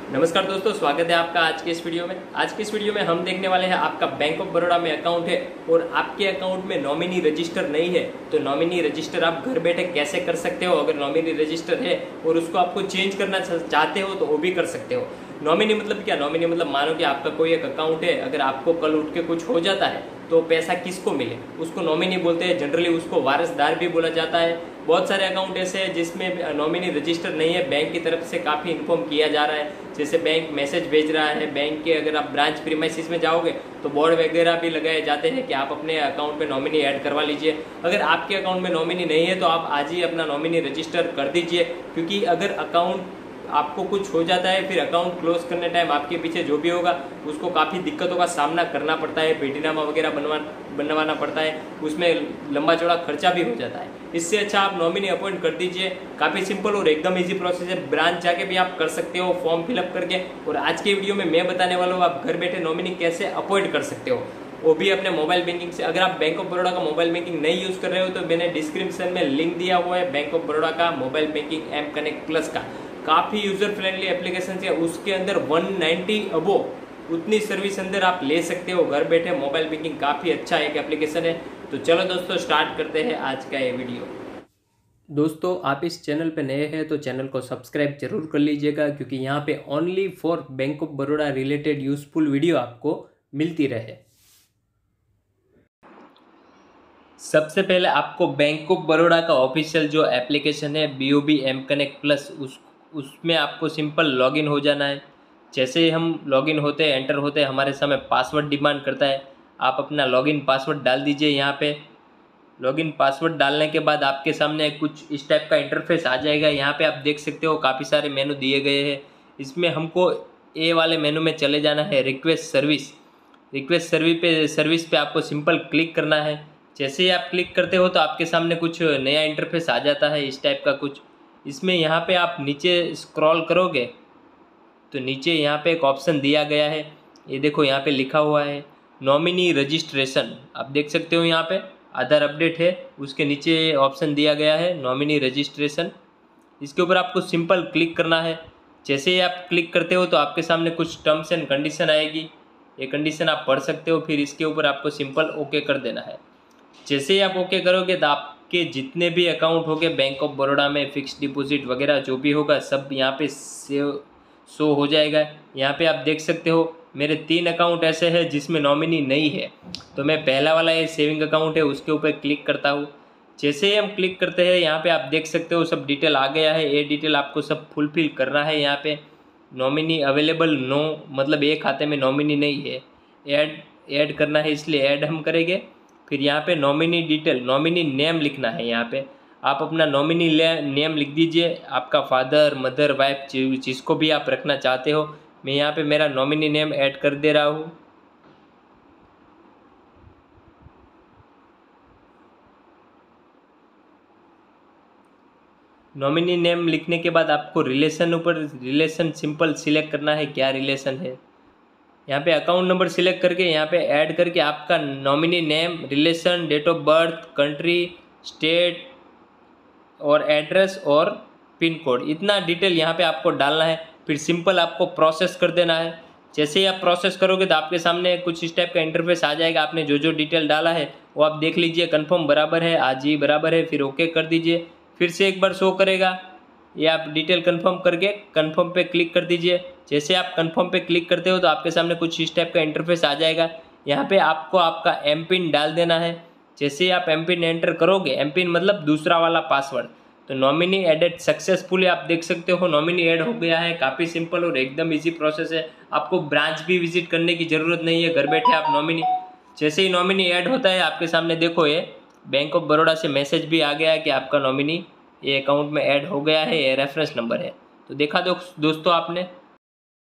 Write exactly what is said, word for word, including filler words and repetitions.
नमस्कार दोस्तों, स्वागत है आपका आज के इस वीडियो में। आज के इस वीडियो में हम देखने वाले हैं आपका बैंक ऑफ बड़ौदा में अकाउंट है और आपके अकाउंट में नॉमिनी रजिस्टर नहीं है तो नॉमिनी रजिस्टर आप घर बैठे कैसे कर सकते हो। अगर नॉमिनी रजिस्टर है और उसको आपको चेंज करना चाहते हो तो वो भी कर सकते हो। नॉमिनी मतलब क्या? नॉमिनी मतलब मानो कि आपका कोई एक अकाउंट है, अगर आपको कल उठ के कुछ हो जाता है तो पैसा किसको मिले उसको नॉमिनी बोलते हैं। जनरली उसको वारसदार भी बोला जाता है। बहुत सारे अकाउंट ऐसे हैं जिसमें नॉमिनी रजिस्टर नहीं है, बैंक की तरफ से काफ़ी इन्फॉर्म किया जा रहा है, जैसे बैंक मैसेज भेज रहा है। बैंक के अगर आप ब्रांच प्रीमाइसिस में जाओगे तो बोर्ड वगैरह भी लगाए जाते हैं कि आप अपने अकाउंट में नॉमिनी ऐड करवा लीजिए। अगर आपके अकाउंट में नॉमिनी नहीं है तो आप आज ही अपना नॉमिनी रजिस्टर कर दीजिए, क्योंकि अगर अकाउंट आपको कुछ हो जाता है फिर अकाउंट क्लोज करने टाइम आपके पीछे जो भी होगा उसको काफ़ी दिक्कतों का सामना करना पड़ता है। पेटीनामा वगैरह बनवा बनवाना पड़ता है, उसमें लंबा चौड़ा खर्चा भी हो जाता है। इससे अच्छा आप नॉमिनी अपॉइंट कर दीजिए। काफ़ी सिंपल और एकदम इजी प्रोसेस है। ब्रांच जाके भी आप कर सकते हो फॉर्म फिलअप करके। और आज के वीडियो में मैं बताने वाला हूँ आप घर बैठे नॉमिनी कैसे अपॉइंट कर सकते हो, वो भी अपने मोबाइल बैंकिंग से। अगर आप बैंक ऑफ बड़ौदा का मोबाइल बैंकिंग नहीं यूज कर रहे हो तो मैंने डिस्क्रिप्शन में लिंक दिया हुआ है बैंक ऑफ बड़ौदा का mobile banking M connect plus का। काफ़ी यूजर फ्रेंडली एप्लीकेशन है, उसके अंदर एक सौ नब्बे अबो उतनी सर्विस अंदर आप ले सकते हो घर बैठे। मोबाइल बैंकिंग काफ़ी अच्छा एक एप्लीकेशन है। तो चलो दोस्तों स्टार्ट करते हैं आज का ये वीडियो। दोस्तों आप इस चैनल पे नए हैं तो चैनल को सब्सक्राइब जरूर कर लीजिएगा, क्योंकि यहाँ पे only for bank of Baroda related useful video आपको मिलती रहे। सबसे पहले आपको बैंक ऑफ बड़ौदा का ऑफिशियल जो एप्लीकेशन है B O B M connect plus, उस उसमें आपको सिंपल लॉगिन हो जाना है। जैसे ही हम लॉगिन होते हैं एंटर होते हैं हमारे सामने पासवर्ड डिमांड करता है। आप अपना लॉगिन पासवर्ड डाल दीजिए। यहाँ पे लॉगिन पासवर्ड डालने के बाद आपके सामने कुछ इस टाइप का इंटरफेस आ जाएगा। यहाँ पे आप देख सकते हो काफ़ी सारे मेनू दिए गए हैं। इसमें हमको ए वाले मेनू में चले जाना है, रिक्वेस्ट सर्विस। रिक्वेस्ट सर्विस पे सर्विस पे आपको सिंपल क्लिक करना है। जैसे ही आप क्लिक करते हो तो आपके सामने कुछ नया इंटरफेस आ जाता है इस टाइप का कुछ। इसमें यहाँ पे आप नीचे स्क्रॉल करोगे तो नीचे यहाँ पे एक ऑप्शन दिया गया है, ये देखो यहाँ पे लिखा हुआ है नॉमिनी रजिस्ट्रेशन। आप देख सकते हो यहाँ पे आधार अपडेट है, उसके नीचे ऑप्शन दिया गया है नॉमिनी रजिस्ट्रेशन। इसके ऊपर आपको सिंपल क्लिक करना है। जैसे ही आप क्लिक करते हो तो आपके सामने कुछ टर्म्स एंड कंडीशन आएगी, ये कंडीशन आप पढ़ सकते हो। फिर इसके ऊपर आपको सिंपल ओके कर देना है। जैसे ही आप ओके करोगे तो आपके जितने भी अकाउंट होंगे बैंक ऑफ बड़ौदा में, फिक्स डिपॉजिट वगैरह जो भी होगा सब यहाँ पे सेव शो हो जाएगा। यहाँ पे आप देख सकते हो मेरे तीन अकाउंट ऐसे हैं जिसमें नॉमिनी नहीं है, तो मैं पहला वाला ये सेविंग अकाउंट है उसके ऊपर क्लिक करता हूँ। जैसे ही हम क्लिक करते हैं यहाँ पे आप देख सकते हो सब डिटेल आ गया है। ये डिटेल आपको सब फुलफिल करना है। यहाँ पे नॉमिनी अवेलेबल नो, मतलब एक खाते में नॉमिनी नहीं है, ऐड ऐड करना है, इसलिए ऐड हम करेंगे। फिर यहाँ पे नॉमिनी डिटेल, नॉमिनी नेम लिखना है। यहाँ पे आप अपना नॉमिनी नेम लिख दीजिए, आपका फादर मदर वाइफ जिसको भी आप रखना चाहते हो। मैं यहाँ पे मेरा नॉमिनी नेम ऐड कर दे रहा हूँ। नॉमिनी नेम लिखने के बाद आपको रिलेशन ऊपर रिलेशन सिंपल सिलेक्ट करना है, क्या रिलेशन है। यहाँ पे अकाउंट नंबर सिलेक्ट करके यहाँ पे ऐड करके आपका nominee name, relation, date of birth, country, state और एड्रेस और पिन कोड, इतना डिटेल यहाँ पे आपको डालना है। फिर सिंपल आपको प्रोसेस कर देना है। जैसे ही आप प्रोसेस करोगे तो आपके सामने कुछ इस टाइप का इंटरफेस आ जाएगा। आपने जो जो डिटेल डाला है वो आप देख लीजिए, कंफर्म बराबर है, आज ही बराबर है, फिर ओके कर दीजिए। फिर से एक बार शो करेगा, ये आप डिटेल कंफर्म करके कंफर्म पे क्लिक कर दीजिए। जैसे आप कंफर्म पे क्लिक करते हो तो आपके सामने कुछ इस टाइप का इंटरफेस आ जाएगा। यहाँ पे आपको आपका एम पिन डाल देना है। जैसे ही आप एम पिन एंटर करोगे, एम पिन मतलब दूसरा वाला पासवर्ड, तो नॉमिनी एडेड सक्सेसफुली, आप देख सकते हो नॉमिनी ऐड हो गया है। काफ़ी सिंपल और एकदम इजी प्रोसेस है। आपको ब्रांच भी विजिट करने की ज़रूरत नहीं है, घर बैठे आप नॉमिनी, जैसे ही नॉमिनी ऐड होता है आपके सामने देखो ये बैंक ऑफ बड़ौदा से मैसेज भी आ गया है कि आपका नॉमिनी ये अकाउंट में ऐड हो गया है, ये रेफरेंस नंबर है। तो देखा दो दोस्तों आपने